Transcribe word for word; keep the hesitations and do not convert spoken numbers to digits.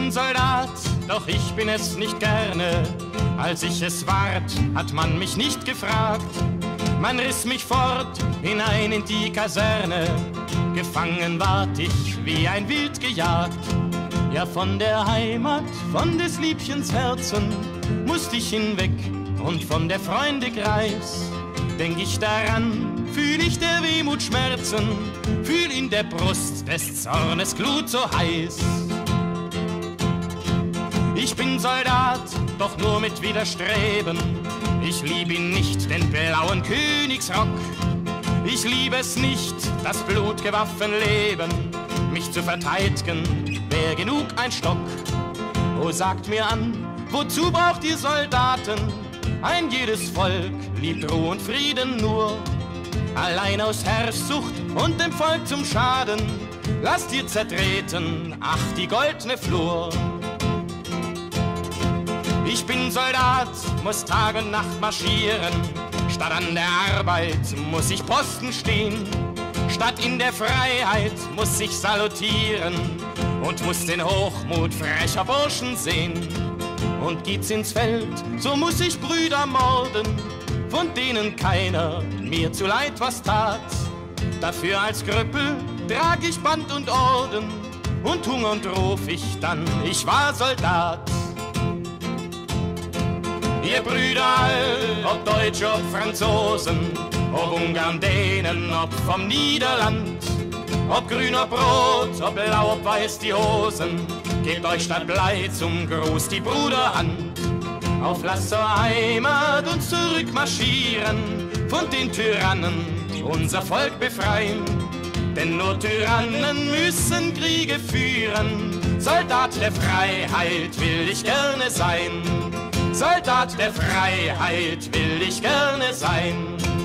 bin Soldat, doch ich bin es nicht gerne. Als ich es ward, hat man mich nicht gefragt. Man riss mich fort hinein in die Kaserne. Gefangen ward ich wie ein Wild gejagt. Ja, von der Heimat, von des Liebchens Herzen musst ich hinweg und von der Freunde Kreis. Denk ich daran, fühl ich der Wehmut Schmerzen, fühl in der Brust des Zornes Glut so heiß. Ich bin Soldat, doch nur mit Widerstreben. Ich lieb ihn nicht, den blauen Königsrock. Ich lieb es nicht, das blutgewaffen Leben. Mich zu verteidigen, wär genug ein Stock. Oh, sagt mir an, wozu braucht ihr Soldaten? Ein jedes Volk liebt Ruhe und Frieden nur. Allein aus Herrschsucht und dem Volk zum Schaden lasst ihr zertreten, ach, die goldene Flur. Ich bin Soldat, muss Tag und Nacht marschieren. Statt an der Arbeit muss ich Posten stehen. Statt in der Freiheit muss ich salutieren und muss den Hochmut frecher Burschen sehen. Und geht's ins Feld, so muss ich Brüder morden, von denen keiner mir zu leid was tat. Dafür als Krüppel trag ich Band und Orden und hungernd ruf ich dann, ich war Soldat. Ihr Brüder all, ob Deutsche, ob Franzosen, ob Ungarn, Dänen, ob vom Niederland, ob grün, ob rot, ob blau, ob weiß die Hosen, gebt euch statt Blei zum Gruß die Bruderhand. Auf Lass zur Heimat und zurückmarschieren, von den Tyrannen unser Volk befreien. Denn nur Tyrannen müssen Kriege führen, Soldat der Freiheit will ich gerne sein. Soldat der Freiheit will ich gerne sein.